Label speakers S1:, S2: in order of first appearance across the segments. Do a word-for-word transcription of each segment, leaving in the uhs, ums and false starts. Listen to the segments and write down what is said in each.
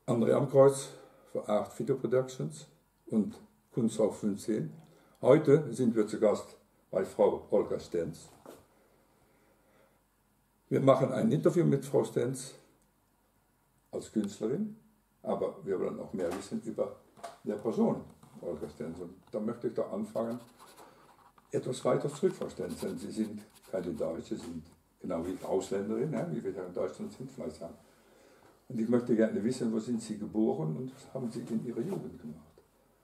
S1: André Amkreuz für Art Video Productions und Kunsthaus fünfzehn. Heute sind wir zu Gast bei Frau Olga Stenz. Wir machen ein Interview mit Frau Stenz als Künstlerin, aber wir wollen auch mehr wissen über die Person Olga Stenz. Und da möchte ich doch anfangen, etwas weiter zurück, Frau Stenz, denn Sie sind keine Deutsche, Sie sind genau wie Ausländerin, ne, wie wir ja in Deutschland sind, vielleicht ja. Und ich möchte gerne wissen, wo sind Sie geboren und was haben Sie in Ihrer Jugend gemacht?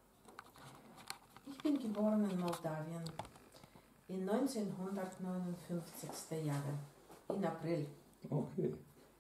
S2: Ich bin geboren in Moldawien in neunzehnhundertneunundfünfzig Jahre, in April.
S1: Okay.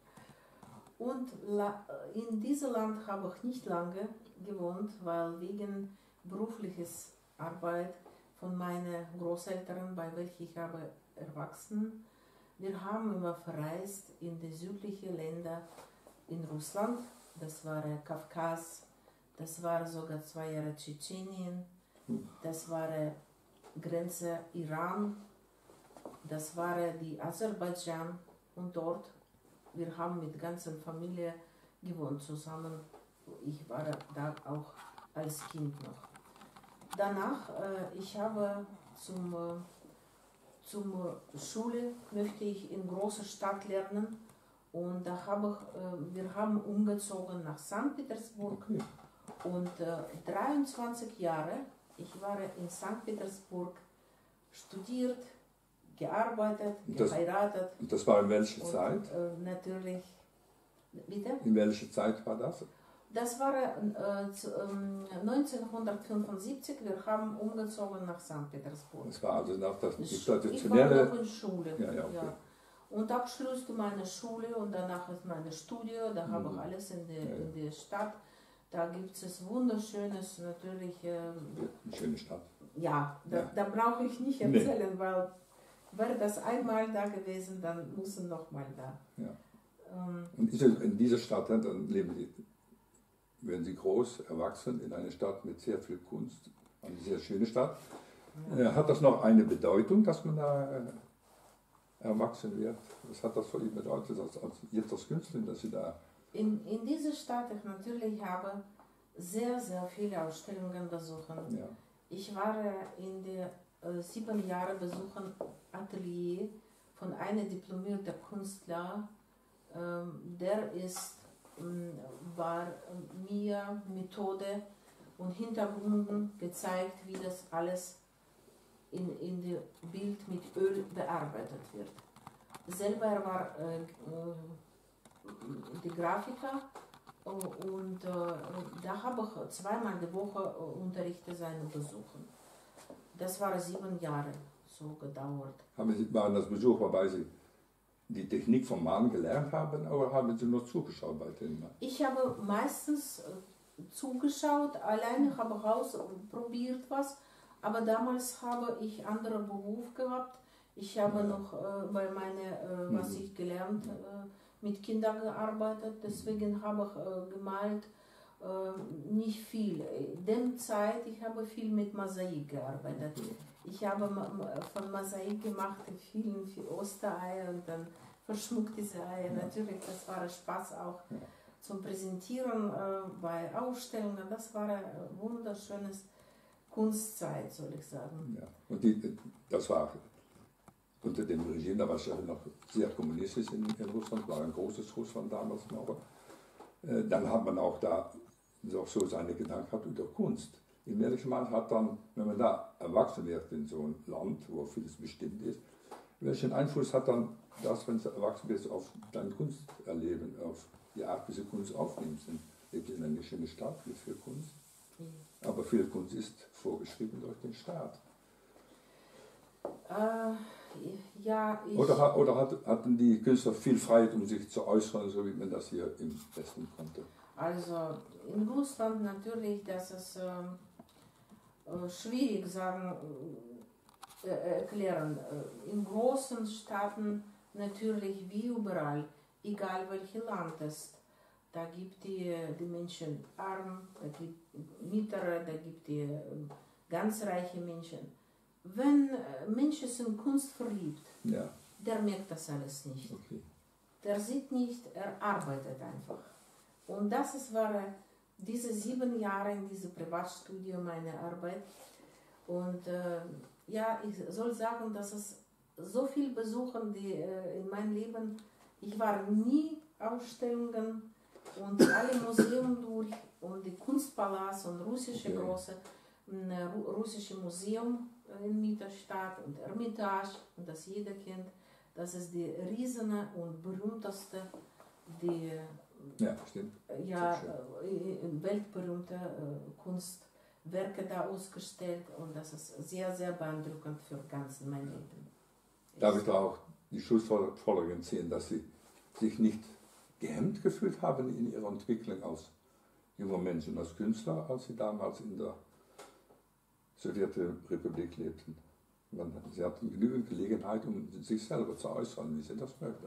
S2: Und in diesem Land habe ich nicht lange gewohnt, weil wegen berufliches Arbeit von meinen Großeltern, bei welchen ich habe erwachsen, wir haben immer verreist in die südlichen Länder in Russland, das war Kafkas, das war sogar zwei Jahre Tschetschenien, das war Grenze Iran, das war die Aserbaidschan und dort, wir haben mit der ganzen Familie gewohnt zusammen, ich war da auch als Kind noch. Danach, äh, ich habe zum, äh, zum äh, Schule, möchte ich in großer Stadt lernen. Und da habe ich, äh, wir haben umgezogen nach Sankt Petersburg.
S1: Okay.
S2: Und äh, dreiundzwanzig Jahre, ich war in Sankt Petersburg studiert, gearbeitet,
S1: das,
S2: geheiratet.
S1: Und das war in welcher
S2: und,
S1: Zeit?
S2: Äh, natürlich, bitte?
S1: In welcher Zeit war das?
S2: Das war äh, neunzehnhundertfünfundsiebzig, wir haben umgezogen nach Sankt Petersburg.
S1: Das war also nach das
S2: Ich
S1: traditionelle...
S2: war noch in Schule.
S1: Ja, ja, okay.
S2: Ja. Und Abschluss meiner Schule und danach ist meine Studio, da mhm. habe ich alles in der, ja, ja. in der Stadt. Da gibt es wunderschönes, natürlich... Äh,
S1: Eine schöne Stadt.
S2: Ja, da,
S1: ja.
S2: da brauche ich nicht erzählen, nee. Weil wäre das einmal da gewesen, dann muss es nochmal da.
S1: Ja.
S2: Ähm,
S1: und in dieser Stadt, dann leben Sie... Werden Sie groß, erwachsen in einer Stadt mit sehr viel Kunst, eine sehr schöne Stadt. Ja. Äh, hat das noch eine Bedeutung, dass man da äh, erwachsen wird? Was hat das für ihn bedeutet, als, als jetzt als Künstlerin, dass Sie da...
S2: In, in dieser Stadt, ich natürlich habe sehr, sehr viele Ausstellungen besucht.
S1: Ja.
S2: Ich war in den äh, sieben Jahren besuchen Atelier von einem diplomierten Künstler, ähm, der ist war mir Methode und Hintergründen gezeigt, wie das alles in, in dem Bild mit Öl bearbeitet wird. Selber war äh, die Grafiker und äh, da habe ich zweimal die Woche Unterrichte seine besuchen. Das war sieben Jahre so gedauert.
S1: Haben Sie, waren das Besuch, wobei Sie die Technik vom Malen gelernt haben, oder haben Sie nur zugeschaut bei denen?
S2: Ich habe meistens äh, zugeschaut, alleine habe ich ausprobiert was, aber damals habe ich einen anderen Beruf gehabt. Ich habe ja. noch äh, bei meiner, äh, was mhm. ich gelernt, äh, mit Kindern gearbeitet, deswegen habe ich äh, gemalt, äh, nicht viel. In der Zeit, ich habe viel mit Mosaik gearbeitet. Okay. Ich habe von Mosaik gemacht, vielen für Ostereier und dann verschmuckt diese Eier. Ja. Natürlich, das war Spaß auch ja. zum Präsentieren äh, bei Ausstellungen. Das war eine wunderschönes Kunstzeit, soll ich sagen.
S1: Ja. Und die, das war unter dem Regime, da war es ja noch sehr kommunistisch in, in Russland, war ein großes Russland damals noch. Äh, dann hat man auch da auch so seine Gedanken gehabt über Kunst. Im ehrlichen Mal hat dann, wenn man da erwachsen wird in so einem Land, wo vieles bestimmt ist, welchen Einfluss hat dann das, wenn du erwachsen bist, auf dein Kunsterleben, auf die Art, wie du Kunst aufnimmst? Du lebst in einer schönen Stadt mit viel Kunst, aber viel Kunst ist vorgeschrieben durch den Staat.
S2: Äh, ja, ich
S1: oder oder hat, hatten die Künstler viel Freiheit, um sich zu äußern, so wie man das hier im Westen konnte?
S2: Also in Russland natürlich, das ist äh, schwierig sagen, äh, erklären. In großen Staaten natürlich wie überall, egal welches Land es ist, da gibt die, die Menschen arm, da gibt Mittlere, da gibt die ganz reiche Menschen. Wenn Menschen in Kunst verliebt,
S1: ja.
S2: der merkt das alles nicht.
S1: Okay.
S2: Der sieht nicht, er arbeitet einfach. Und das ist, war diese sieben Jahre in diesem Privatstudium meine Arbeit. Und äh, ja, ich soll sagen, dass es so viel Besuchen, die äh, in meinem Leben, ich war nie Ausstellungen und alle Museen durch und die Kunstpalast und russische
S1: Okay.
S2: große äh, russische Museum in Mittelstadt und Ermitage, und das jeder kennt. Das ist die riesige und berühmteste, die
S1: Ja, stimmt.
S2: ja,
S1: Sehr
S2: äh, weltberühmte äh, Kunstwerke da ausgestellt, und das ist sehr, sehr beeindruckend für ganz mein Leben.
S1: Darf ich da auch die Schlussfolgerung ziehen, dass Sie sich nicht gehemmt gefühlt haben in Ihrer Entwicklung als junger Mensch und als Künstler, als Sie damals in der Sowjetrepublik lebten? Sie hatten genügend Gelegenheit, um sich selber zu äußern, wie Sie das möchten.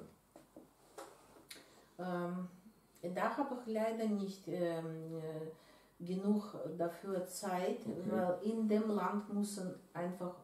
S2: Ähm, da habe ich leider nicht ähm, äh, genug dafür Zeit,
S1: Okay.
S2: weil in dem Land müssen einfach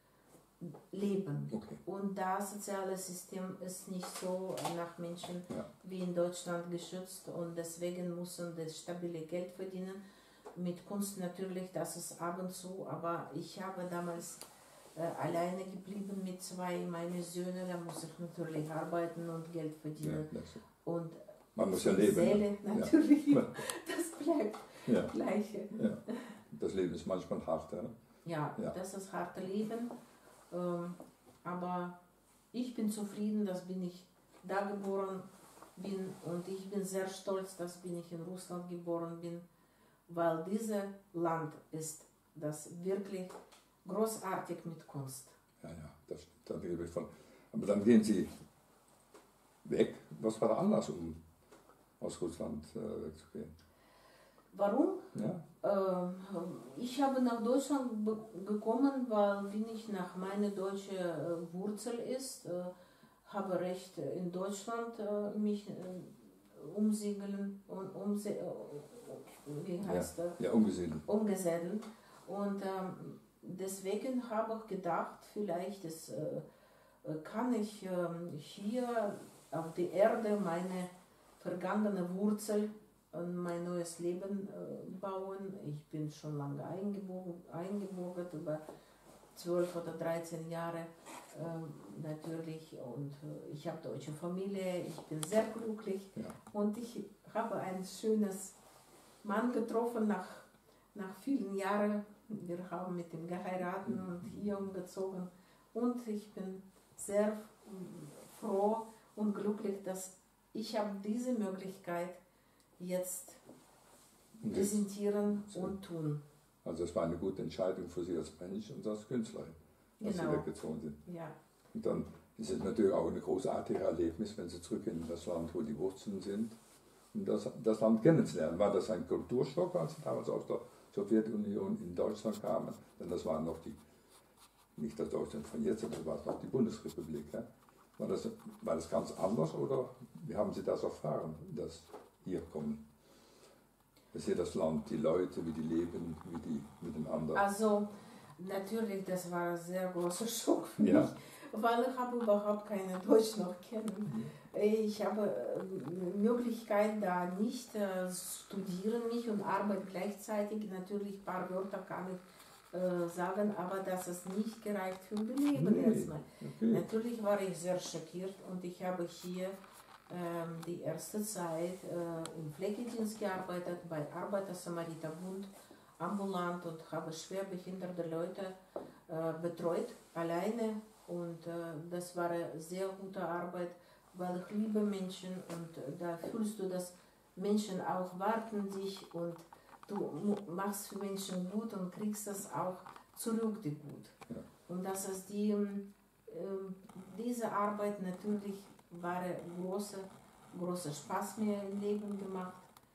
S2: leben.
S1: Okay.
S2: Und das soziale System ist nicht so nach Menschen
S1: Ja.
S2: wie in Deutschland geschützt, und deswegen müssen das stabile Geld verdienen. Mit Kunst natürlich, das ist ab und zu, aber ich habe damals äh, alleine geblieben mit zwei meiner Söhne, da muss ich natürlich arbeiten und Geld verdienen.
S1: Ja, das,
S2: Und
S1: man muss ja
S2: die
S1: leben.
S2: Seele
S1: ne?
S2: natürlich,
S1: Ja.
S2: das bleibt
S1: Ja.
S2: Gleiche.
S1: Ja. Das Leben ist manchmal hart. Ja?
S2: Ja,
S1: Ja.
S2: das ist harte Leben, ähm, aber ich bin zufrieden, dass bin ich da geboren bin, und ich bin sehr stolz, dass bin ich in Russland geboren bin, weil dieses Land ist das wirklich großartig mit Kunst.
S1: Ja, ja, das stimmt, da rede ich von. Aber dann gehen Sie weg. Was war der Anlass, um aus Russland äh, wegzugehen?
S2: Warum?
S1: Ja,
S2: Ähm, ich habe nach Deutschland be- gekommen, weil wenn ich nach meiner deutschen äh, Wurzel ist, äh, habe Recht äh, in Deutschland äh, mich äh, umsiedeln und umse äh, wie heißt das?
S1: ja, umgesiedelt.
S2: umgesiedeln. Und ähm, deswegen habe ich gedacht, vielleicht ist, äh, äh, kann ich ähm, hier auf der Erde meine vergangene Wurzel und mein neues Leben äh, bauen. Ich bin schon lange eingebürgert, eingebürgert über zwölf oder dreizehn Jahre äh, natürlich, und äh, ich habe deutsche Familie, ich bin sehr glücklich,
S1: Ja.
S2: und ich habe ein schönes Mann getroffen nach, nach vielen Jahren. Wir haben mit ihm geheiratet und hier umgezogen, und ich bin sehr mm, froh und glücklich, dass ich habe diese Möglichkeit jetzt
S1: Und das,
S2: präsentieren
S1: so.
S2: und tun.
S1: also es war eine gute Entscheidung für Sie als Mensch und als Künstlerin, als
S2: Genau.
S1: Sie weggezogen sind.
S2: Ja,
S1: Und dann ist es natürlich auch ein großartiges Erlebnis, wenn Sie zurück in das Land, wo die Wurzeln sind, um das, das Land kennenzulernen. War das ein Kulturschock, als Sie damals aus der Sowjetunion in Deutschland kamen? Denn das war noch die, nicht das Deutschland von jetzt, sondern das war noch die Bundesrepublik. Ja? War, das, war das ganz anders, oder wie haben Sie das erfahren, das hier kommen? Das hier das Land, die Leute, wie die leben, wie die miteinander.
S2: also natürlich, das war ein sehr großer Schock für
S1: Ja.
S2: mich, weil ich habe überhaupt keine Deutsch noch kennen. Ich habe äh, Möglichkeit da nicht äh, studieren mich und arbeite gleichzeitig. Natürlich ein paar Wörter kann ich äh, sagen, aber das ist nicht gereicht für ein Leben
S1: Nee.
S2: erstmal.
S1: Okay.
S2: Natürlich war ich sehr schockiert, und ich habe hier ähm, die erste Zeit äh, im Pflegedienst gearbeitet, bei Arbeiter-Samariter-Bund, ambulant, und habe schwer behinderte Leute äh, betreut, alleine, und äh, das war eine sehr gute Arbeit, weil ich liebe Menschen, und äh, da fühlst du, dass Menschen auch warten dich, und du mu- machst für Menschen gut und kriegst das auch zurück, die gut.
S1: Ja.
S2: Und das ist die, ähm, diese Arbeit natürlich war große, großer Spaß mir im Leben gemacht,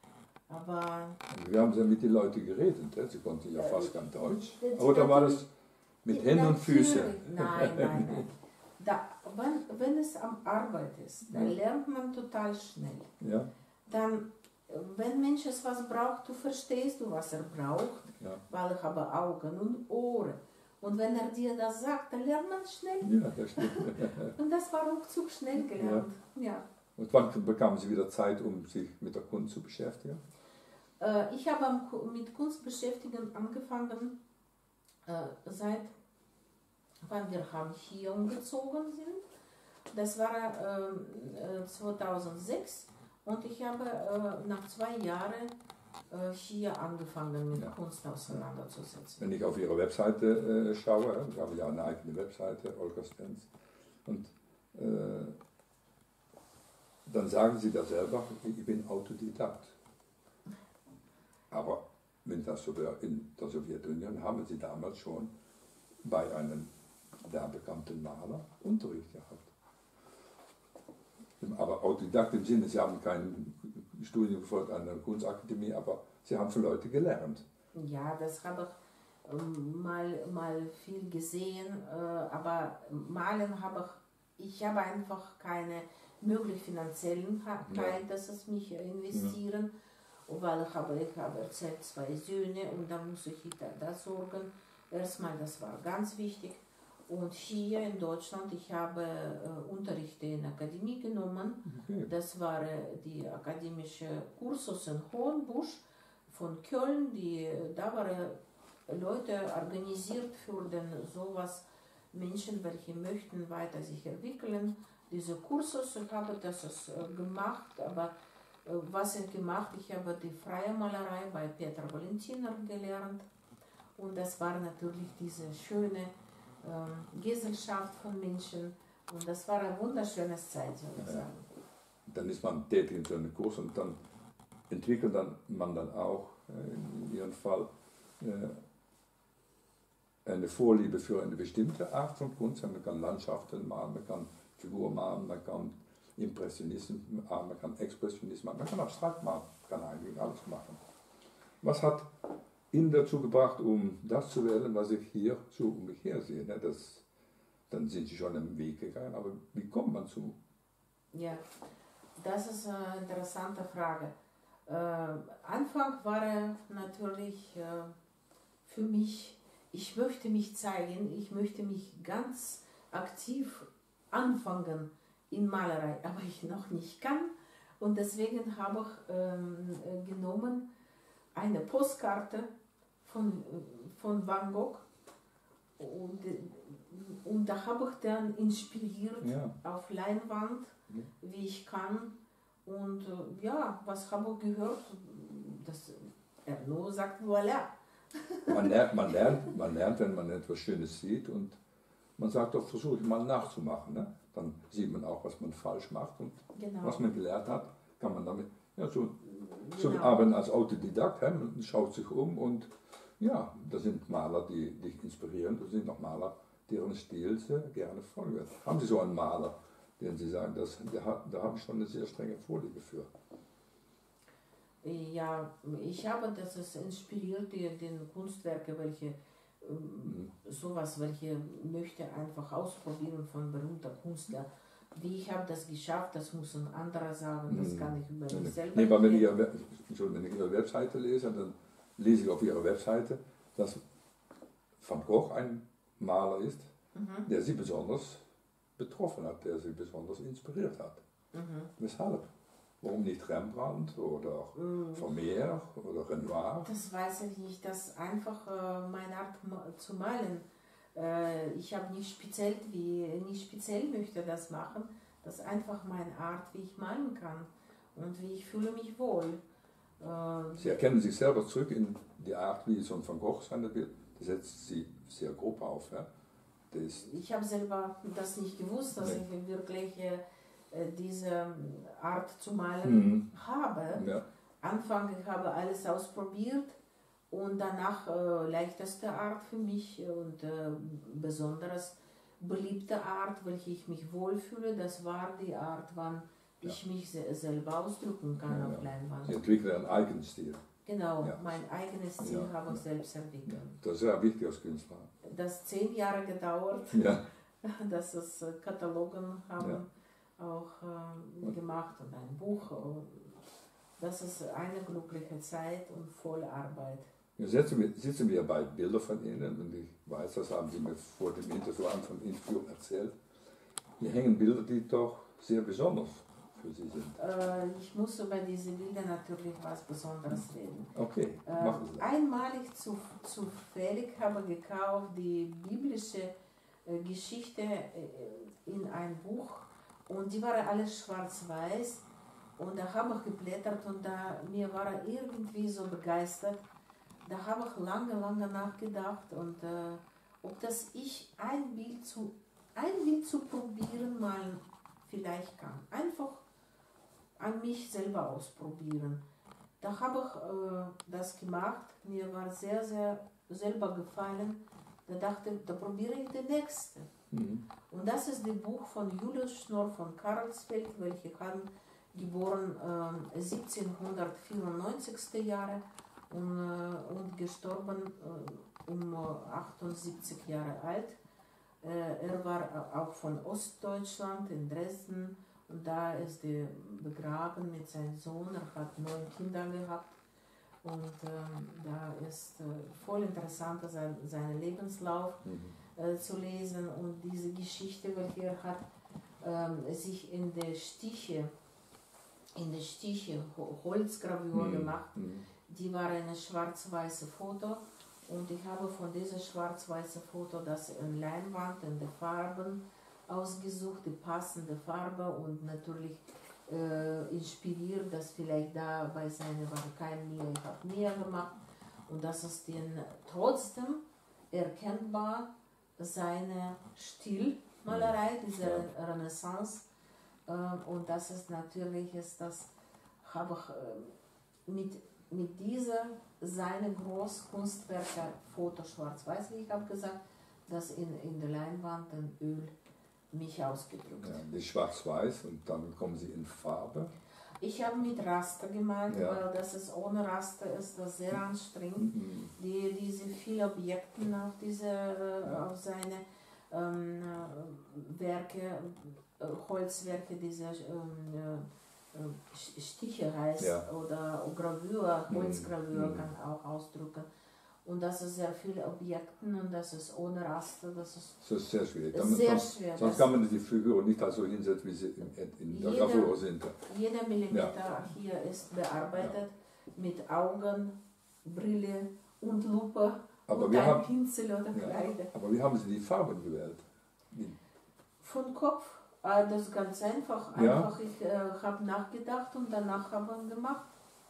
S2: aber
S1: Wir haben ja mit den Leuten geredet, ja? Sie konnten ja
S2: Äh,
S1: fast kein Deutsch.
S2: das-
S1: Oder war
S2: natürlich-
S1: das mit Händen und Füßen?
S2: Natürlich. Nein, nein, nein. Da, wenn, wenn es am Arbeit ist, dann
S1: Ja.
S2: lernt man total schnell.
S1: Ja,
S2: Dann, äh, wenn Mensch es was braucht, du verstehst du, was er braucht,
S1: ja,
S2: weil ich habe Augen und Ohren. Und wenn er dir das sagt, dann lernt man schnell.
S1: ja, das stimmt.
S2: Und das war ruckzuck schnell gelernt. Ja.
S1: Und wann bekamen Sie wieder Zeit, um sich mit der Kunst zu beschäftigen?
S2: Äh, ich habe mit Kunst beschäftigen angefangen, äh, seit wann wir haben hier umgezogen sind. Das war äh, zweitausendsechs und ich habe äh, nach zwei Jahren äh, hier angefangen mit
S1: ja.
S2: Kunst auseinanderzusetzen.
S1: Wenn ich auf Ihre Webseite äh, schaue, ich habe ja eine eigene Webseite, Olga Stenz, und äh, dann sagen Sie da selber, ich bin Autodidakt. Aber wenn das so wäre, in der Sowjetunion haben Sie damals schon bei einem der bekannten Maler Unterricht gehabt. Aber Autodidakt im Sinne, Sie haben kein Studium gefolgt an der Kunstakademie, aber Sie haben von Leuten gelernt.
S2: Ja, das habe ich ähm, mal, mal viel gesehen, äh, aber malen habe ich, ich habe einfach keine mögliche finanziellen Möglichkeit, ja. dass es mich investieren, ja. weil ich habe, ich habe erzählt, zwei Söhne und da muss ich da, da sorgen. Erstmal, das war ganz wichtig. Und hier in Deutschland, ich habe äh, Unterricht in der Akademie genommen. Okay. Das war äh, die akademische Kursus in Hohenbusch von Köln. Die, da waren Leute organisiert für den sowas, Menschen, welche möchten weiter sich entwickeln. Diese Kursus, ich habe das äh, gemacht, aber äh, was ich gemacht, ich habe die freie Malerei bei Peter Valentiner gelernt. Und das war natürlich diese schöne Gesellschaft von Menschen und das war eine wunderschöne Zeit, soll ich sagen.
S1: Dann ist man tätig in so einem Kurs und dann entwickelt dann, man dann auch in Ihrem Fall eine Vorliebe für eine bestimmte Art von Kunst. Man kann Landschaften malen, man kann Figuren malen, man kann Impressionismus malen, man kann Expressionismus malen, man kann abstrakt malen, man kann eigentlich alles machen. Was hat ihn dazu gebracht, um das zu wählen, was ich hier so um mich her sehe? Ne? Das, dann sind Sie schon einen Weg gegangen, aber wie kommt man zu?
S2: Ja, das ist eine interessante Frage. Äh, Anfang war er natürlich äh, für mich, ich möchte mich zeigen, ich möchte mich ganz aktiv anfangen in Malerei, aber ich noch nicht kann. Und deswegen habe ich äh, genommen eine Postkarte von, von Van Gogh und, und da habe ich dann inspiriert ja. auf Leinwand, ja. wie ich kann und ja, was habe ich gehört, das Erno sagt voilà.
S1: Man lernt, man, lernt, man lernt, wenn man etwas Schönes sieht und man sagt doch, versuche ich mal nachzumachen, ne? Dann sieht man auch, was man falsch macht und genau. was man gelernt hat, kann man damit, ja so, so genau. arbeiten als Autodidakt, he? Man schaut sich um und ja, das sind Maler, die dich inspirieren, das sind auch Maler, deren Stil sie gerne folgen. Haben Sie so einen Maler, den Sie sagen, das, der hat, da habe ich schon eine sehr strenge Vorliebe für?
S2: Ja, ich habe das ist inspiriert, die, die Kunstwerke, welche ähm, mhm. sowas, welche möchte einfach ausprobieren von berühmter Künstler. Wie ich habe das geschafft, das muss ein anderer sagen, das mhm. kann ich über mich nee, selber
S1: nee, aber wenn ich, Ihre, wenn ich Ihre Webseite lese, dann lese ich auf Ihrer Webseite, dass Van Gogh ein Maler ist, mhm. der Sie besonders betroffen hat, der Sie besonders inspiriert hat. Mhm. Weshalb? Warum nicht Rembrandt oder mhm. Vermeer oder Renoir?
S2: Das weiß ich nicht, das ist einfach äh, meine Art zu malen. Äh, ich habe nicht speziell, wie, nicht speziell möchte das machen, das ist einfach meine Art, wie ich malen kann und wie ich fühle mich wohl.
S1: Sie erkennen sich selber zurück in die Art, wie so ein Van Gogh sein wird. Das setzt Sie sehr grob auf. Ja? Das
S2: ich habe selber das nicht gewusst, dass nee. ich wirklich äh, diese Art zu malen mhm. habe. Ja. Anfang, ich habe alles ausprobiert und danach äh, leichteste Art für mich und äh, besonders beliebte Art, welche ich mich wohlfühle, das war die Art, wann ja. ich mich se selber ausdrücken kann ja, auf Leinwand.
S1: Sie entwickeln einen eigenen Stil.
S2: Genau, ja. mein eigenes Stil ja. habe ich selbst entwickelt.
S1: Das ist sehr wichtig als Künstler.
S2: Das hat zehn Jahre gedauert,
S1: ja.
S2: dass es Katalogen haben auch äh, gemacht und ein Buch. Das ist eine glückliche Zeit und voll Arbeit.
S1: Jetzt sitzen wir, sitzen wir bei Bildern von Ihnen und ich weiß, das haben Sie mir vor dem Interview an von Interview erzählt. Hier hängen Bilder, die doch sehr besonders für Sie sind?
S2: Äh, ich muss über diese Bilder natürlich was Besonderes reden.
S1: Okay,
S2: Äh,
S1: machen Sie das.
S2: einmalig zu, zufällig habe ich gekauft die biblische äh, Geschichte äh, in ein Buch und die waren alles schwarz-weiß und da habe ich geblättert und da mir war er irgendwie so begeistert. Da habe ich lange, lange nachgedacht und äh, ob das ich ein Bild zu ein Bild zu probieren mal vielleicht kann. Einfach an mich selber ausprobieren. Da habe ich äh, das gemacht. Mir war sehr, sehr selber gefallen. Da dachte ich, da probiere ich den nächsten.
S1: Mhm.
S2: Und das ist das Buch von Julius Schnorr von Karlsfeld, welche haben geboren äh, siebzehnhundertvierundneunzig Jahre und, äh, und gestorben äh, um achtundsiebzig Jahre alt. Äh, er war auch von Ostdeutschland in Dresden und da ist er begraben mit seinem Sohn. Er hat neun Kinder gehabt und ähm, da ist äh, voll interessant sein, seinen Lebenslauf
S1: Mhm.
S2: äh, zu lesen und diese Geschichte, welche er hat, ähm, sich in der Stiche, in der Stiche Holzgravur
S1: Mhm.
S2: gemacht.
S1: Mhm.
S2: Die war eine schwarz-weiße Foto. Und ich habe von diesem schwarz-weißen Foto das in Leinwand, in den Farben ausgesucht, die passende Farbe und natürlich äh, inspiriert, dass vielleicht da bei seiner war kein Meer, ich habe Meer gemacht und das ist den trotzdem erkennbar seine Stilmalerei, diese
S1: Ja.
S2: Renaissance äh, und das ist natürlich, ist das habe ich äh, mit mit dieser seine Großkunstwerke, Foto schwarz-weiß, wie ich habe gesagt, das in, in der Leinwand in Öl mich ausgedrückt.
S1: Ja, die schwarz-weiß und dann kommen sie in Farbe.
S2: Ich habe mit Raster gemalt,
S1: Ja.
S2: weil das ist ohne Raster ist das sehr anstrengend.
S1: Mhm.
S2: Die, diese vielen Objekte auf, diese,
S1: Ja.
S2: auf seine ähm, Werke, äh, Holzwerke, diese ähm, Stiche heißt
S1: Ja.
S2: oder Gravur, Holzgravur
S1: Mhm.
S2: kann auch ausdrücken. Und das ist sehr viele Objekte und das ist ohne Raster, das ist
S1: Das ist sehr schwierig.
S2: sehr
S1: sonst,
S2: schwer.
S1: Sonst
S2: Das
S1: kann man die Figuren nicht so hinsetzen, wie sie in, in der
S2: Jeder-
S1: Gravur sind.
S2: jeder Millimeter hier ist bearbeitet mit Augen, Brille und Lupe
S1: Aber
S2: und
S1: wir
S2: ein
S1: haben-
S2: Pinsel oder
S1: Ja.
S2: Kreide.
S1: Aber wie haben Sie die Farben gewählt? Wie-
S2: Von Kopf, äh, das ist ganz einfach.
S1: Ja.
S2: Einfach, ich äh, habe nachgedacht und danach habe ich gemacht.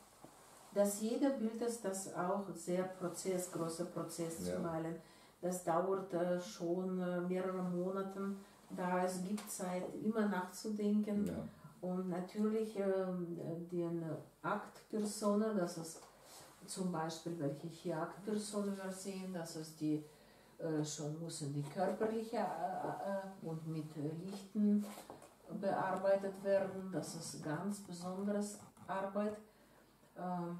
S2: Das jede Bild ist das auch sehr Prozess, großer Prozess
S1: Ja.
S2: zu malen. Das dauert äh, schon äh, mehrere Monate, da es gibt Zeit, immer nachzudenken.
S1: Ja.
S2: Und natürlich ähm, den Aktpersonen, das ist zum Beispiel, welche hier Aktpersonen wir sehen, das ist die äh, schon müssen die körperliche äh, äh, und mit Lichten bearbeitet werden. Das ist ganz besonderes Arbeit, ähm,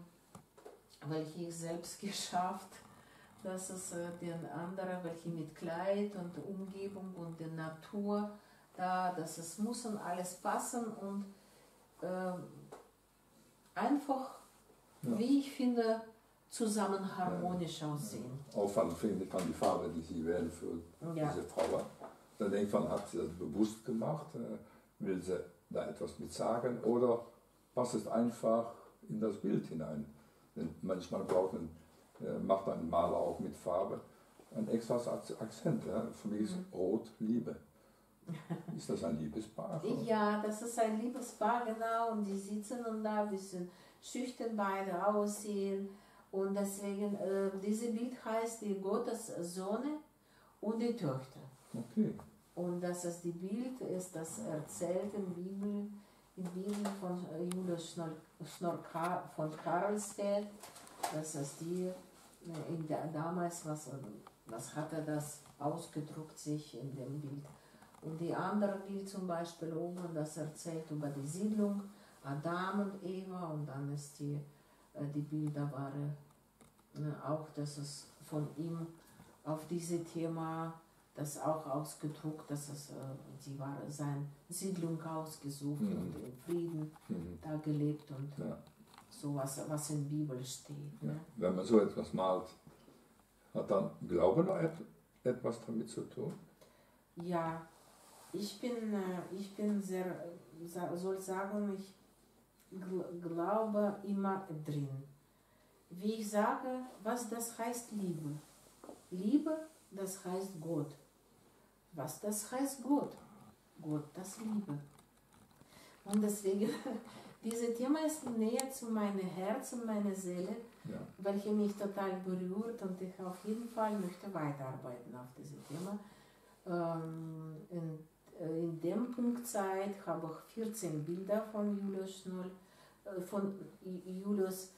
S2: welche ich selbst geschafft. Das ist äh, den anderen, welche mit Kleid und Umgebung und der Natur. Da, das ist, muss und alles passen und äh, einfach,
S1: Ja.
S2: wie ich finde, zusammen harmonisch aussehen.
S1: Auffallend finde ich an die Farbe, die Sie wählen für
S2: Ja.
S1: diese Frau. Da denkt man, hat sie das bewusst gemacht? Äh, Will sie da etwas mit sagen? Oder passt es einfach in das Bild hinein? Denn manchmal braucht man, äh, macht ein Maler auch mit Farbe ein extra Akzent. Ja? Für mich ist
S2: Mhm.
S1: Rot Liebe. Ist das ein Liebespaar?
S2: Ja, das ist ein Liebespaar, genau, und die sitzen und da ein bisschen schüchtern beide aussehen. Und deswegen, äh, dieses Bild heißt die Gottessonne und die Töchter.
S1: Okay.
S2: Und das ist die Bild, ist das erzählt in Bibel, in Bibel von äh, Julius Schnorr, Schnorr Ka- von Karlsfeld. Das ist die, äh, in der, damals, was, äh, was hat er das ausgedruckt sich in dem Bild. Und die andere Bild zum Beispiel oben, das erzählt über die Siedlung, Adam und Eva und dann ist die, äh, die Bilder waren äh, auch, das ist von ihm auf dieses Thema, das auch ausgedruckt, dass es, äh, sie war seine Siedlung ausgesucht
S1: Mhm.
S2: und in Frieden
S1: Mhm.
S2: da gelebt und
S1: Ja.
S2: so was, was in der Bibel steht.
S1: Ja.
S2: Ne?
S1: Wenn man so etwas malt, hat dann Glaube noch et etwas damit zu tun?
S2: Ja, ich bin, äh, ich bin sehr, soll sagen, ich gl glaube immer drin. Wie ich sage, was das heißt Liebe? Liebe, das heißt Gott. Was das heißt Gott? Gott, das Liebe. Und deswegen, dieses Thema ist näher zu meinem Herz und meiner Seele,
S1: ja.
S2: welche mich total berührt und ich auf jeden Fall möchte weiterarbeiten auf diesem Thema. Ähm, in, in dem Punkt Zeit habe ich vierzehn Bilder von Julius Schnorr, äh, von Julius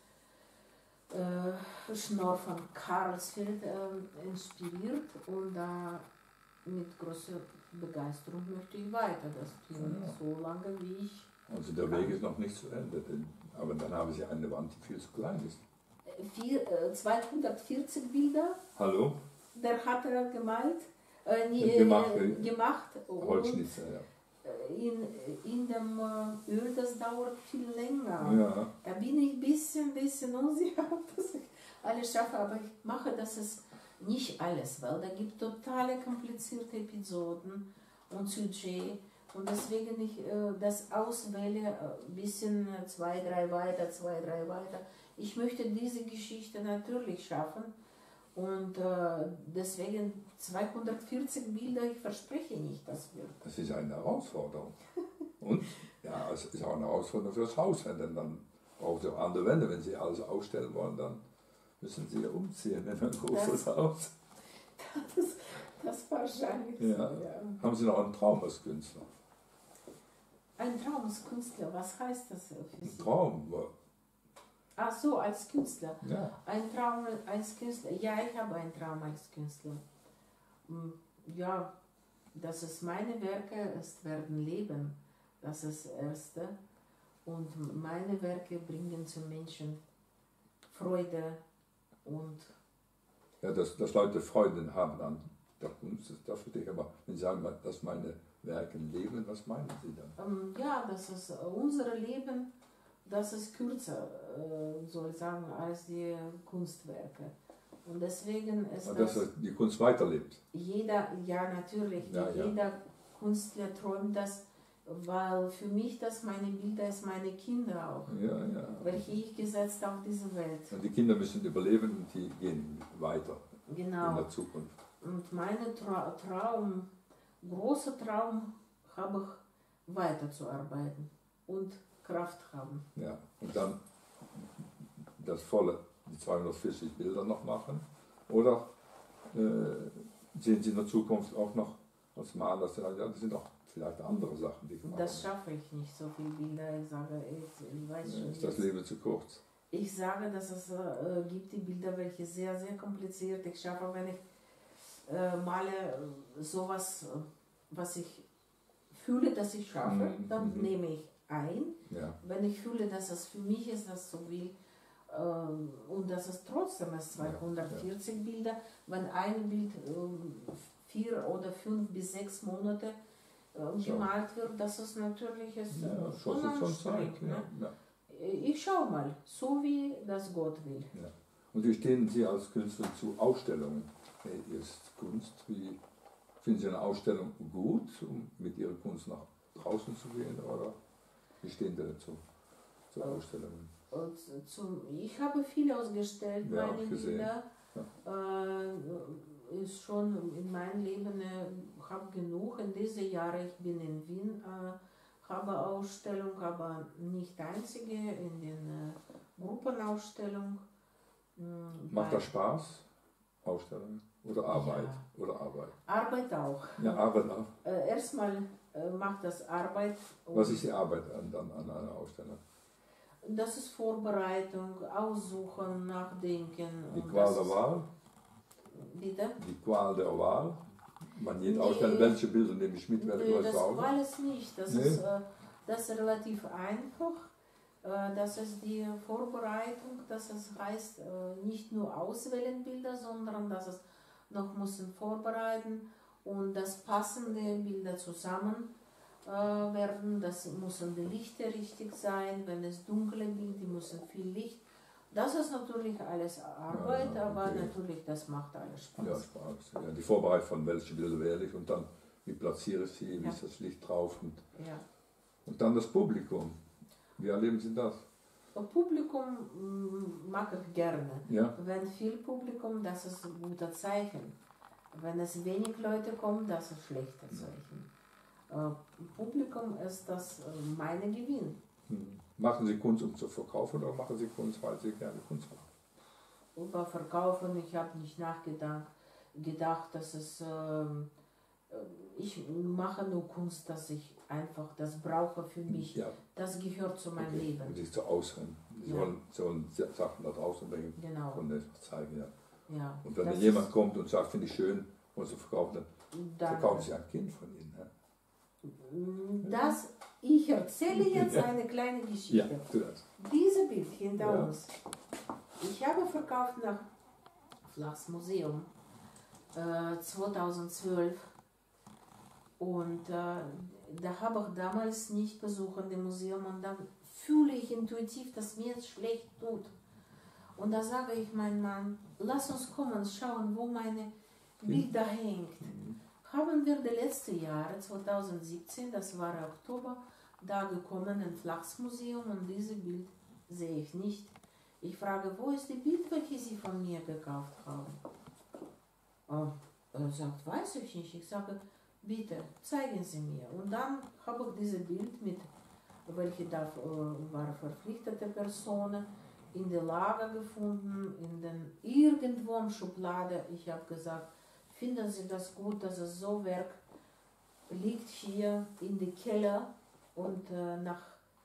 S2: äh, Schnorr von Karlsfeld äh, inspiriert und da äh, mit großer Begeisterung möchte ich weiter das tun,
S1: ja.
S2: so lange wie ich.
S1: Also der Weg ist noch nicht zu Ende, denn, aber dann habe ich eine Wand, die viel zu klein ist.
S2: Vier, äh, zweihundertvierzig Bilder,
S1: Hallo?
S2: der hat er gemalt, äh, nie,
S1: gemacht,
S2: äh, gemacht
S1: Holzschnitzer, ja.
S2: In, in dem Öl, das dauert viel länger.
S1: Ja.
S2: Da bin ich ein bisschen, bisschen unsicher, dass ich alles schaffe, aber ich mache das ist nicht alles, weil da gibt totale komplizierte Episoden und Sujet und deswegen ich äh, das auswähle, ein äh, bisschen äh, zwei, drei weiter, zwei, drei weiter. Ich möchte diese Geschichte natürlich schaffen und äh, deswegen zweihundertvierzig Bilder, ich verspreche nicht, dass wir.
S1: Das ist eine Herausforderung. Und ja, es ist auch eine Herausforderung für das Haus, denn dann braucht ihr auch andere Wände. Wenn Sie alles ausstellen wollen, dann müssen Sie ja umziehen in ein großes
S2: das,
S1: Haus.
S2: Das, das wahrscheinlich
S1: ja.
S2: so, ja.
S1: Haben Sie noch einen Traum als Künstler?
S2: Ein Traum als Künstler, was heißt das für Sie?
S1: Ein Traum?
S2: Ach so, als Künstler.
S1: Ja.
S2: Ein Traum als Künstler. Ja, ich habe einen Traum als Künstler. Ja, das ist meine Werke, es werden leben. Das ist das Erste. Und meine Werke bringen zu Menschen Freude und.
S1: Ja, dass, dass Leute Freude haben an der Kunst, das, das würde ich aber, wenn Sie sagen, dass meine Werke leben, was meinen Sie dann?
S2: Ähm, ja, das ist unser Leben. Das ist kürzer, äh, soll ich sagen, als die Kunstwerke. Und deswegen ist
S1: ja,
S2: das...
S1: Dass die Kunst weiterlebt.
S2: Jeder, ja natürlich,
S1: ja, ja.
S2: jeder Künstler träumt das, weil für mich das meine Bilder ist meine Kinder auch,
S1: ja, ja.
S2: welche ich gesetzt auf diese Welt.
S1: Und die Kinder müssen überleben und die gehen weiter
S2: genau.
S1: in der Zukunft.
S2: Und mein Tra Traum, großer Traum, habe ich weiterzuarbeiten und Kraft haben.
S1: Ja, und dann das volle, die zweihundertvierzig Bilder noch machen? Oder äh, sehen Sie in der Zukunft auch noch als Maler, ja, das sind auch vielleicht andere Sachen, die gemacht
S2: Das schaffe ich nicht, so viele Bilder. Ich sage, ich, ich weiß
S1: ja,
S2: schon.
S1: Ist das Leben zu kurz?
S2: Ich sage, dass es äh, gibt die Bilder, welche sehr, sehr kompliziert. Ich schaffe, wenn ich äh, male äh, sowas, äh, was ich fühle, dass ich schaffe,
S1: Mhm.
S2: dann
S1: Mhm.
S2: nehme ich ein.
S1: Ja.
S2: Wenn ich fühle, dass es für mich ist, das so will, äh, und dass es trotzdem ist zweihundertvierzig ja, ja. Bilder, wenn ein Bild äh, vier oder fünf bis sechs Monate äh, gemalt wird, das ist natürlich ist,
S1: ja,
S2: schon
S1: schon
S2: anstrengend.
S1: Zeit,
S2: Ne?
S1: ja, ja.
S2: Ich schau mal, so wie das Gott will.
S1: Ja. Und wie stehen Sie als Künstler zu Ausstellungen? Ist Kunst, wie finden Sie eine Ausstellung gut, um mit Ihrer Kunst nach draußen zu gehen, oder wie stehen Sie dazu, zu Ausstellungen?
S2: Und zum, ich habe viel ausgestellt,
S1: ja,
S2: meine Bilder.
S1: Ja.
S2: Äh, ist schon in meinem Leben, äh, habe genug. In diesen Jahren, ich bin in Wien, äh, habe Ausstellung, aber nicht einzige, in den äh, Gruppenausstellung.
S1: Äh, Macht das Spaß, Ausstellungen? Oder Arbeit?
S2: Ja.
S1: Oder Arbeit?
S2: Arbeit auch.
S1: Ja, Arbeit auch.
S2: Äh, erstmal äh, macht das Arbeit.
S1: Was ist die Arbeit an, an, an einer Ausstellung?
S2: Das ist Vorbereitung, Aussuchen, Nachdenken.
S1: Die Qual der Wahl?
S2: Bitte?
S1: Die Qual der Wahl? Man geht
S2: nee,
S1: ausstellen, welche Bilder nehme ich mit, werde
S2: nee,
S1: ich
S2: das
S1: saugen?
S2: war es nicht. Das, nee. ist, äh, das ist relativ einfach. Äh, das ist die Vorbereitung, das ist, heißt äh, nicht nur auswählen Bilder, sondern dass es noch müssen vorbereiten und das passende Bilder zusammen äh, werden. Das müssen die Lichter richtig sein, wenn es dunkle Bilder, die müssen viel Licht. Das ist natürlich alles Arbeit, ja, ja, okay. aber natürlich, das macht alles Spaß.
S1: Ja, Spaß. Ja, die Vorbereitung von welche Bilder wähle ich und dann, wie platziere ich sie, wie
S2: ja.
S1: ist das Licht drauf. Und
S2: ja.
S1: Und dann das Publikum. Wie erleben Sie das?
S2: Publikum mm, mag ich gerne.
S1: Ja.
S2: Wenn viel Publikum, das ist ein guter Zeichen. Wenn es wenig Leute kommen, das ist ein schlechter Zeichen. Äh, Publikum ist das äh, meine Gewinn.
S1: Hm. Machen Sie Kunst, um zu verkaufen, oder machen Sie Kunst, weil Sie gerne Kunst machen?
S2: Über Verkaufen, ich habe nicht nachgedacht, gedacht, dass es, äh, ich mache nur Kunst, dass ich einfach das brauche für mich.
S1: Ja.
S2: Das gehört zu meinem
S1: Okay.
S2: Leben.
S1: Und sich zu äußern. Sie
S2: Ja.
S1: wollen so Sachen da draußen bringen
S2: Genau.
S1: und etwas zeigen. Ja.
S2: Ja.
S1: Und wenn
S2: Das
S1: dann jemand
S2: ist-
S1: kommt und sagt, finde ich schön, und zu verkaufen, dann
S2: Dann-
S1: verkaufen Sie ein Kind von Ihnen. Ja.
S2: Das, ich erzähle jetzt eine kleine
S1: Ja,
S2: Geschichte.
S1: tu das.
S2: Dieses Bild hinter
S1: Ja.
S2: uns. Ich habe verkauft nach Flachs Museum äh, zweitausendzwölf und äh, da habe ich damals nicht besucht im Museum und dann fühle ich intuitiv, dass mir es schlecht tut. Und da sage ich meinem Mann, lass uns kommen, schauen, wo meine Bilder hängt.
S1: Mhm.
S2: Haben wir die letzten Jahre, zweitausendsiebzehn, das war Oktober, da gekommen ins Flachsmuseum und dieses Bild sehe ich nicht. Ich frage, wo ist die Bild, welches Sie von mir gekauft haben? Oh, er sagt, weiß ich nicht. Ich sage, bitte, zeigen Sie mir. Und dann habe ich dieses Bild mit, welche da äh, war verpflichtete Personen, in der Lager gefunden, in den irgendwo in Schublade. Ich habe gesagt, finden Sie das gut, dass es so Werk liegt hier in den Keller und äh, nach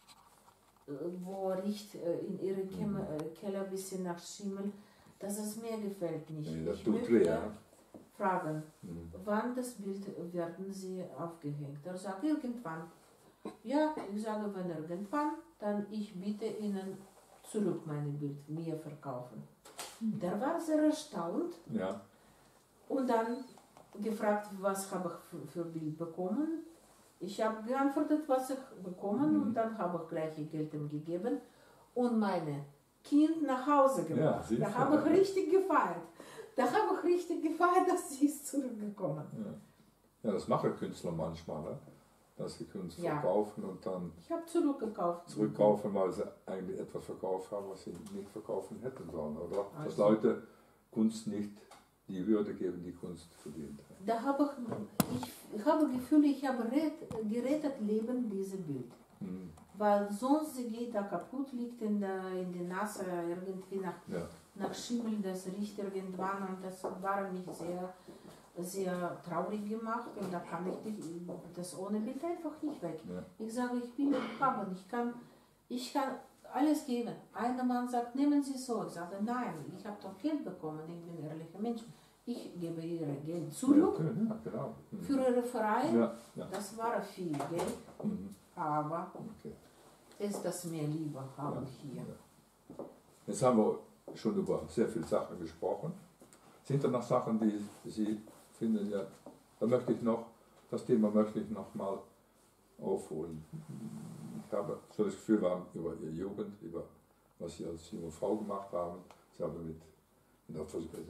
S2: äh, wo riecht äh, in Ihre Kämme, äh, Keller ein bisschen nach Schimmel, dass es mir gefällt nicht.
S1: Nee, das
S2: ich
S1: tut
S2: möchte
S1: weh, ja.
S2: fragen,
S1: Mhm.
S2: wann das Bild werden Sie aufgehängt? Er sagt, irgendwann. Ja, ich sage, wenn irgendwann, dann ich bitte Ihnen zurück meine Bild, mir verkaufen. Der war sehr erstaunt
S1: Ja.
S2: und dann gefragt, was habe ich für, für Bild bekommen. Ich habe geantwortet, was ich bekommen
S1: Mhm.
S2: und dann habe ich gleich Geld ihm gegeben und meine Kind nach Hause
S1: Ja,
S2: gebracht.
S1: siehst
S2: Da
S1: du.
S2: habe ich richtig gefeiert. Da habe ich richtig gefeiert, dass sie ist zurückgekommen.
S1: Ja. Ja, das machen Künstler manchmal, ne? Dass sie Kunst
S2: Ja.
S1: verkaufen und dann
S2: Ich habe zurückgekauft.
S1: zurückkaufen, weil sie eigentlich etwas verkauft haben, was sie nicht verkaufen hätten sollen. Oder dass
S2: Also.
S1: Leute Kunst nicht die Würde geben, die Kunst verdient.
S2: Da habe ich, ich, ich habe das Gefühl, ich habe ret- gerettet Leben dieses Bild.
S1: Mhm.
S2: Weil sonst sie geht da kaputt, liegt in der, in der Nase irgendwie nach,
S1: Ja.
S2: nach Schimmel, das riecht irgendwann und das war mich sehr, sehr traurig gemacht und da kann ich die, das ohne Bild einfach nicht weg.
S1: Ja.
S2: Ich sage, ich bin haben, ich kann, ich kann alles geben. Einer Mann sagt, nehmen Sie so. Ich sage, nein, ich habe doch Geld bekommen, ich bin ein ehrlicher Mensch. Ich gebe ihr Geld zurück
S1: Ja, genau. Mhm.
S2: für ihre Verein.
S1: Ja, ja.
S2: Das war viel Geld,
S1: Mhm.
S2: aber
S1: Okay.
S2: ist das mir lieber, habe ich hier.
S1: Ja. Jetzt haben wir schon über sehr viele Sachen gesprochen. Sind da noch Sachen, die Sie finden, ja, da möchte ich noch, das Thema möchte ich noch mal aufholen. Ich habe so das Gefühl, wir haben über Ihre Jugend, über was Sie als junge Frau gemacht haben. Sie haben mit, mit,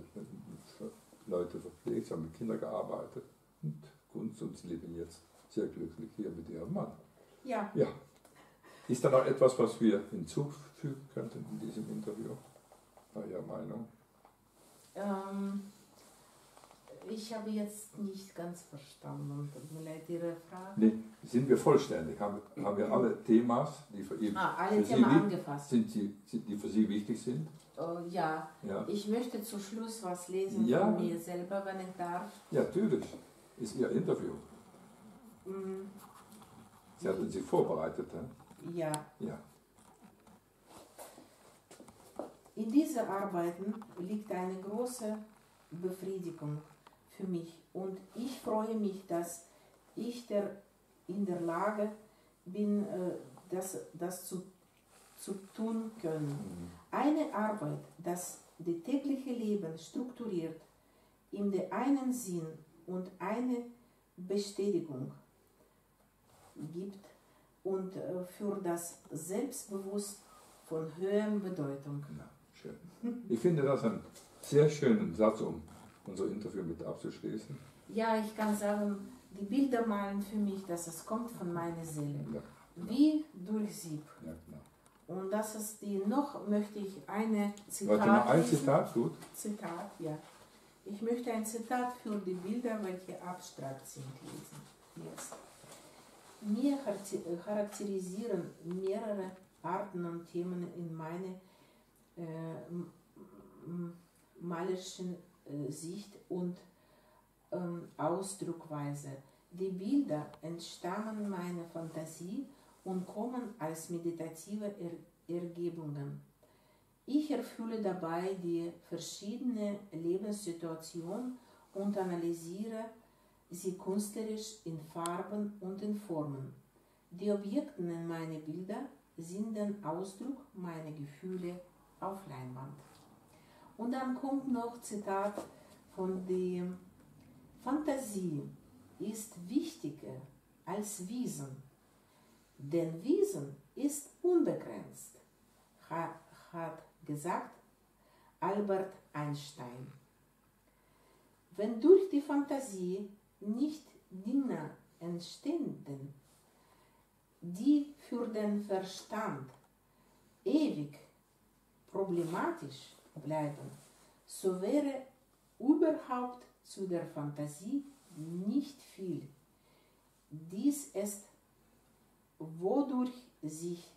S1: mit Leute verpflegt, Sie haben mit Kindern gearbeitet und Kunst und Sie leben jetzt sehr glücklich hier mit Ihrem Mann.
S2: Ja,
S1: Ja. Ist da noch etwas, was wir hinzufügen könnten in diesem Interview? Nach Ihrer Meinung?
S2: ähm, ich habe jetzt nicht ganz verstanden. Tut mir leid, Ihre Frage.
S1: Nee, sind wir vollständig? Haben, haben wir alle Themas, die für, ihn,
S2: Ah, alle
S1: für Sie
S2: Themen
S1: wi-
S2: angefasst.
S1: sind, die, die für Sie wichtig sind?
S2: Äh, ja,
S1: Ja,
S2: ich möchte zum Schluss was lesen
S1: Ja.
S2: von mir selber, wenn ich darf.
S1: ja natürlich. Ist Ihr Interview.
S2: Mm,
S1: Sie hatten sich vorbereitet, hè?
S2: ja.
S1: Ja.
S2: In diesen Arbeiten liegt eine große Befriedigung für mich und ich freue mich, dass ich der, in der Lage bin, äh, das, das zu, zu tun können.
S1: Mhm.
S2: Eine Arbeit, das das tägliche Leben strukturiert, in der einen Sinn und eine Bestätigung gibt und äh, für das Selbstbewusst von höherer Bedeutung.
S1: Ja, schön. Ich finde das einen sehr schönen Satz, um unser Interview mit abzuschließen.
S2: Ja, ich kann sagen, die Bilder malen für mich, dass es kommt von meiner Seele.
S1: Ja.
S2: wie durch Sieb.
S1: Ja, genau.
S2: Und das ist die, noch möchte ich eine Zitat
S1: Warte mal, ein
S2: lesen.
S1: Zitat, gut.
S2: Zitat, ja. Ich möchte ein Zitat für die Bilder, welche abstrakt sind, lesen. Jetzt. Mir charakterisieren mehrere Arten und Themen in meiner äh, malerischen äh, Sicht und ähm, Ausdruckweise. Die Bilder entstammen meiner Fantasie und kommen als meditative er Ergebungen. Ich erfülle dabei die verschiedenen Lebenssituationen und analysiere sie künstlerisch in Farben und in Formen. Die Objekte in meinen Bildern sind der Ausdruck meiner Gefühle auf Leinwand. Und dann kommt noch Zitat von dem: Fantasie ist wichtiger als Wissen, denn Wissen ist unbegrenzt, hat gesagt Albert Einstein. Wenn durch die Fantasie nicht Dinge entstehen, die für den Verstand ewig problematisch bleiben, so wäre überhaupt zu der Fantasie nicht viel. Dies ist, wodurch sich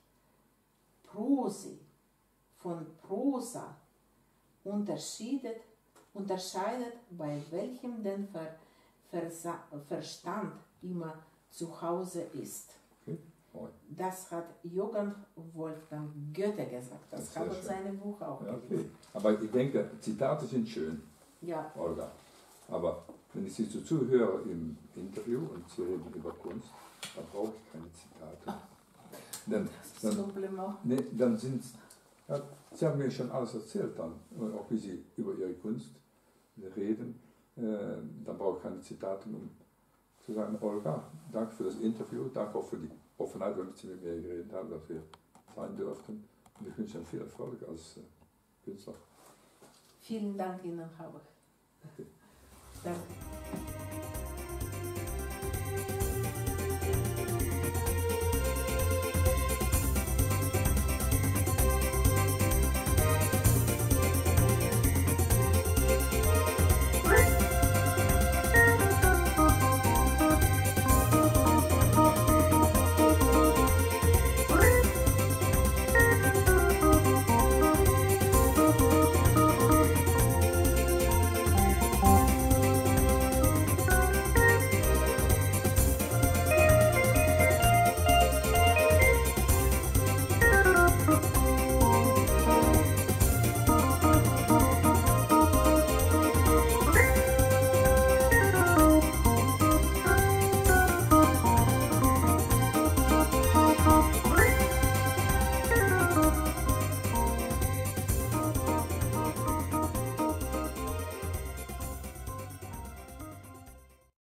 S2: Prosa von Prosa unterscheidet, unterscheidet, bei welchem der Ver, Versa, Verstand immer zu Hause ist.
S1: Okay.
S2: Das hat Johann Wolfgang Goethe gesagt. Das, das habe ich in seinem Buch auch
S1: ja,
S2: gelesen.
S1: okay. Aber ich denke, Zitate sind schön,
S2: ja.
S1: Olga. Aber wenn ich Sie so zuhöre im Interview und Sie reden über Kunst, dann brauche ich keine Zitate. Dann,
S2: das ist dann,
S1: nee, dann sind ja, Sie haben mir schon alles erzählt dann, auch wie Sie über Ihre Kunst reden. Äh, dann brauche ich keine Zitate, um zu sagen, Olga, danke für das Interview, danke auch für die Offenheit, wenn Sie mit mir geredet haben, dass wir sein durften. Und ich wünsche Ihnen viel Erfolg als äh, Künstler.
S2: Vielen Dank Ihnen, Hauer.
S1: Okay.
S2: Danke.